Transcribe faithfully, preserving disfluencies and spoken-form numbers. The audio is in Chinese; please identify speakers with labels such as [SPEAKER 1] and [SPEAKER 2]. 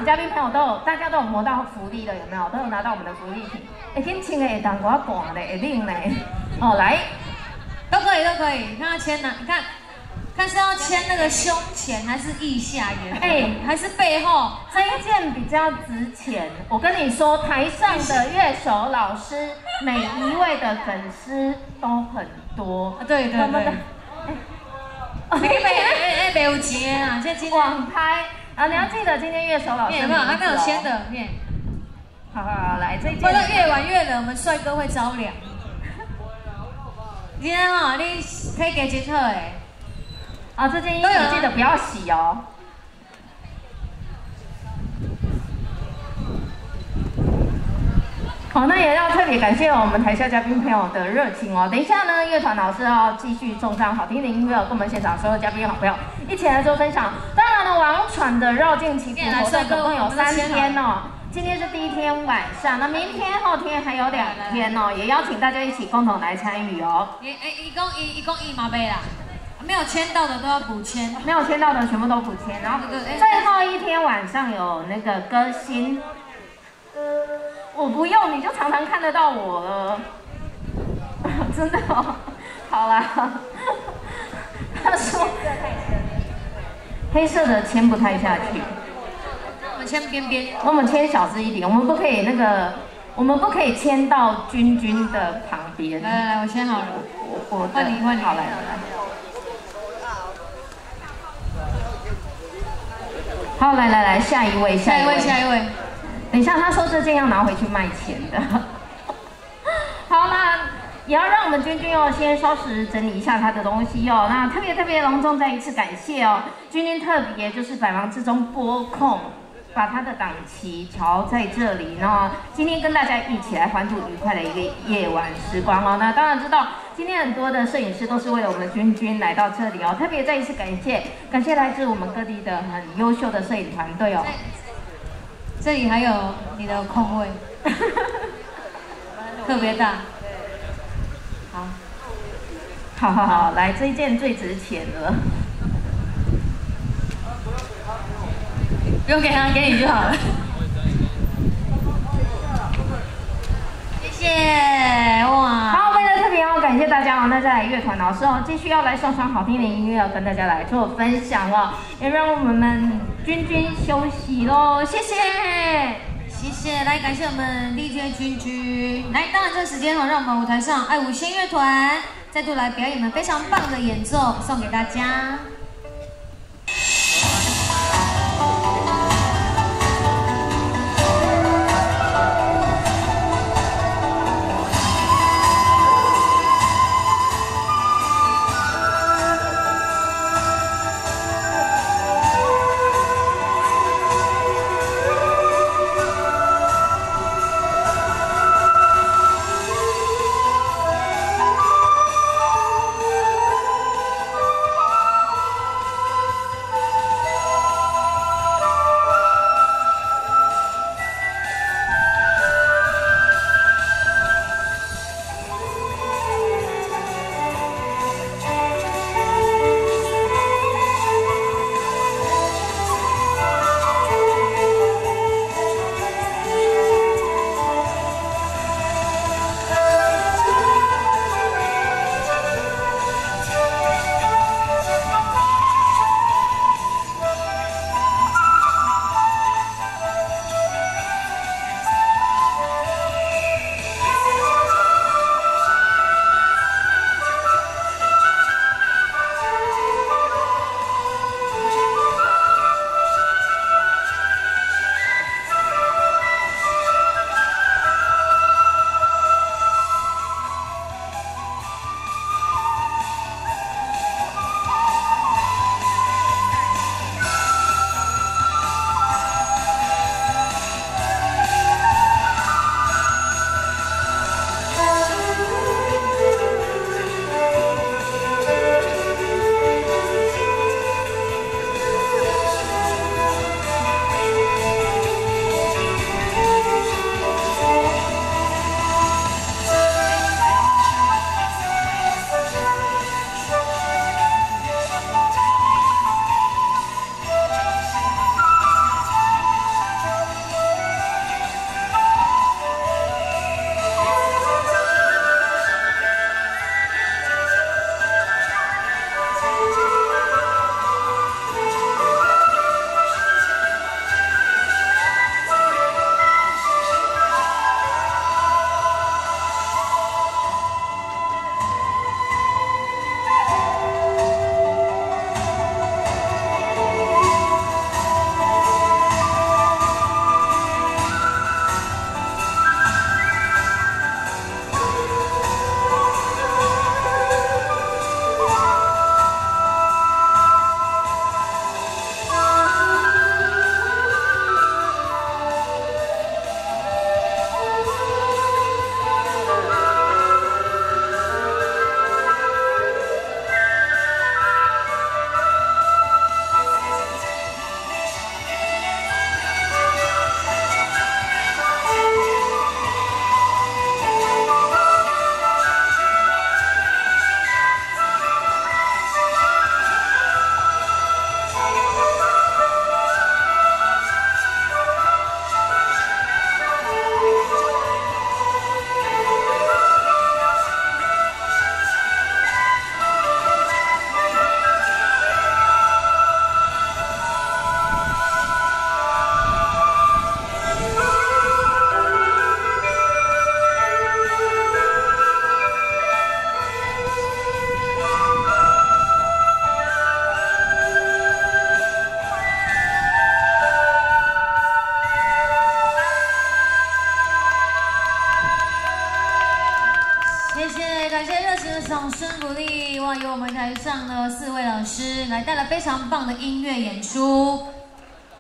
[SPEAKER 1] 嘉宾朋友都有，大家都有摸到福利的，有没有？都有拿到我们的福利品。哎，天清的会当我寒的，会冷呢。哦，来，
[SPEAKER 2] 都可以，都可以。看他签哪？你看，看是要签那个胸前还是腋下也？哎，还是背后？
[SPEAKER 1] 这一件比较值钱。我跟你说，台上的乐手老师，每一位的粉丝都很多。
[SPEAKER 2] 对对对。哎，哎哎，没有钱啊！现在今天
[SPEAKER 1] 网拍啊，你要记得今天乐手老师
[SPEAKER 2] 有没有？他刚有签的面。
[SPEAKER 1] 好好好，来这件。
[SPEAKER 2] 会不会越玩越冷？我们帅哥会着凉。今天哦，你可以给杰特哎。
[SPEAKER 1] 啊，这件衣服记得不要洗哦。好，那也要特别感谢我们台下嘉宾朋友的热情哦。等一下呢，乐团老师要继续送上好听的音乐，跟我们现场所有嘉宾好朋友一起来做分享。当然了，王传的绕境祈福活动总共有三天哦。今天是第一天晚上，那明天、后天还有两天哦，也邀请大家一起共同来参与哦。
[SPEAKER 2] 一、一、一共一、一共一毛杯啦，没有签到的都要补签，
[SPEAKER 1] 没有签到的全部都补签，然后最后一天晚上有那个歌星。我不用，你就常常看得到我了，真的哦。好啦，他说黑色的签不太下去，
[SPEAKER 2] 我们签边边，
[SPEAKER 1] 我们签小只一点，我们不可以那个，我们不可以签到君君的旁边。
[SPEAKER 2] 来来来，我签好了，
[SPEAKER 1] 我我
[SPEAKER 2] 换你换你，
[SPEAKER 1] 好来来来，好来来来，下一位
[SPEAKER 2] 下一位下一位。
[SPEAKER 1] 等一下，他说这件要拿回去卖钱的。好啦，也要让我们君君哦，先稍时整理一下他的东西哦。那特别特别隆重，再一次感谢哦，君君特别就是百忙之中拨空，把他的档期调在这里，然后今天跟大家一起来欢度愉快的一个夜晚时光哦。那当然知道，今天很多的摄影师都是为了我们君君来到这里哦，特别再一次感谢，感谢来自我们各地的很优秀的摄影团队哦。
[SPEAKER 2] 这里还有你的空位，特别大。好，
[SPEAKER 1] 好好好，来这一件最值钱了。
[SPEAKER 2] 不用给他，给你就好了。谢谢，哇！
[SPEAKER 1] 好，为了特别要感谢大家哦，那再来乐团老师哦，继续要来送上好听的音乐，要跟大家来做分享哦，也让我们君君休息喽，谢谢，
[SPEAKER 2] 谢谢，来感谢我们 D J 君君，来，当然这个时间哦，让我们舞台上爱五星乐团再度来表演我们非常棒的演奏，送给大家。 掌声鼓励！哇，有我们台上的四位老师来带来非常棒的音乐演出。